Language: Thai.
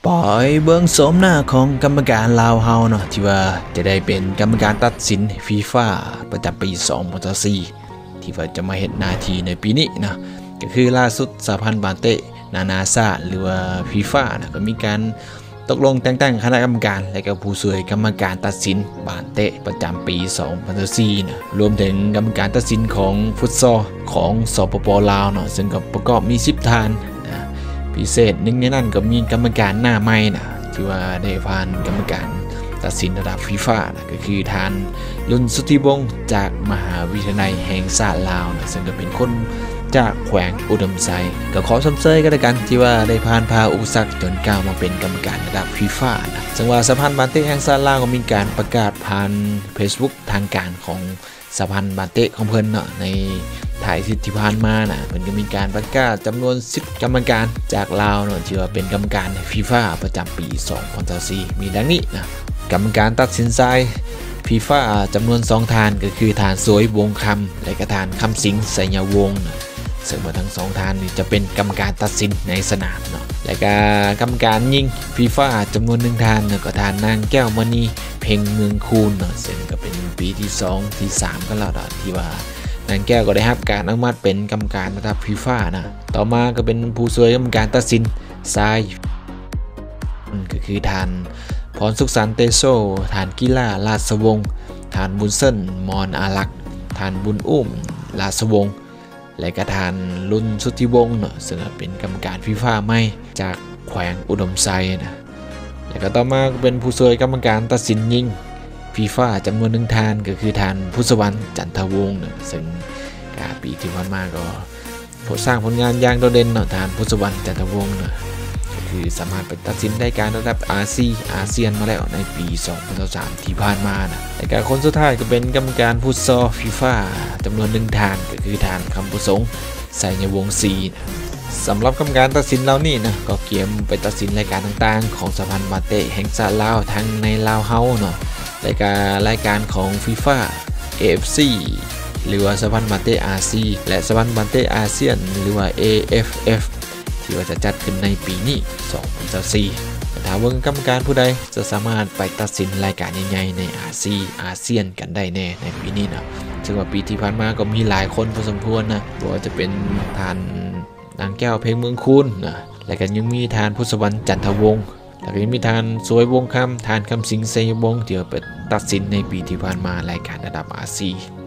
ปล่อยเบื้องสมหน้าของกรรมการลาวเฮาเนาะที่ว่าจะได้เป็นกรรมการตัดสินฟีฟ่าประจำปี2024ที่ว่าจะมาเห็นหน้าที่ในปีนี้นะก็คือล่าสุดสหพันธ์บาเตะนานาชาติหรือว่าฟีฟ่านะก็มีการตกลงแต่งตั้งคณะกรรมการและก็ผู้ช่วยกรรมการตัดสินบาเตะประจำปี2024นะรวมถึงกรรมการตัดสินของฟุตซอลของสปป.ลาวเนาะซึ่งก็ประกอบมี10ท่านพิเศษหนึ่งในนั้นก็มีกรรมการหน้าใหม่นะที่ว่าได้ผ่านกรรมการตัดสินระดับฟีฟ่านะก็คือทานลุนสุทธิวงศ์จากมหาวิทยาลัยแห่งชาติลาวนะซึ่งก็เป็นคนจากแขวงอุดมไซก็ขอชมเชยกันแล้วกันที่ว่าได้ผ่านพาอุปสรรคจนก้าวมาเป็นกรรมการระดับฟีฟ่านะซึ่งว่าสหพันธ์บาเตะแห่งชาติลาวก็มีการประกาศผ่าน Facebook ทางการของสหพันธ์บาเตะของเพิ่นเนาะในถ่ายที่ผ่านมานะเพิ่นก็มีการประกาศจำนวน10กรรมการจากลาวเนาะที่ว่าเป็นกรรมการฟีฟ่าประจำปี2024มีดังนี้นะกรรมการตัดสินใจฟีฟ่าจำนวน2ท่านก็คือท่านสวยวงคำและก็ท่านคำสิงไสยวงศ์ซึ่งว่าทั้ง2ท่านนี้จะเป็นกรรมการตัดสินในสนามเนาะและก็กรรมการยิงฟีฟ่าจำนวน1ท่านก็ท่านนางแก้วมณีเพ็งเมืองคูนเนาะซึ่งก็เป็นปีที่2ที่3กันแล้วเนาะที่ว่านางแก้วก็ได้รับการอนุมัติเป็นกรรมการระดับฟีฟ่านะต่อมาก็เป็นผู้ช่วยกรรมการตัดสินทรายก็คือท่านพรสุขสันต์เตโซท่านกีฬาราชวงศ์ท่านบุญเส้นมอนอารักษ์ท่านบุญอุ้มราชวงศ์และก็ท่านลุนสุทธิวงศ์เนาะซึ่งเป็นกรรมการฟีฟ่าใหม่จากแขวงอุดมไซนะและก็ต่อมาก็เป็นผู้ช่วยกรรมการตัดสินยิงฟีฟ่าจำนวน1ท่านก็คือท่านพุทธวรรณจันทวงศ์นะซึ่งปีที่ผ่านมาก็สร้างผลงานอย่างโดดเด่นเนาะท่านพุทธวรรณจันทวงศ์นะก็คือสามารถไปตัดสินได้การระดับอาเซียนมาแล้วในปี2023ที่ผ่านมานะและการคนสุดท้ายก็เป็นกรรมการฟุตซอลฟีฟ่าจำนวน1ท่านก็คือท่านคำประสงค์ไสยวงศ์ศรีนะสำหรับกรรมการตัดสินเหล่านี้นะก็เกี่ยมไปตัดสินรายการต่างๆของสหพันธ์บาเตะแห่งชาติลาวทั้งในลาวเฮาเนาะรายการของฟีฟ่า AFC หรือว่าสหพันธ์บาเตะอาซีและสหพันธ์บาเตะอาเซียนหรือว่า AFF ที่ว่าจะจัดขึ้นในปีนี้2024ถ้าว่ากรรมการผู้ใดจะสามารถไปตัดสินรายการใหญ่ๆในอาเซียนกันได้แน่ในปีนี้นะซึ่งว่าปีที่ผ่านมาก็มีหลายคนพอสมควรนะบ่ว่าจะเป็นท่านนางแก้วเพ็งเมืองคูนนะและก็ยังมีท่านพุทธวรรณจันทวงศ์แล้วก็ยังมีท่านสวยวงคำท่านคำสิงไสยวงศ์ที่เป็นตัดสินในปีที่ผ่านมารายการระดับอาซี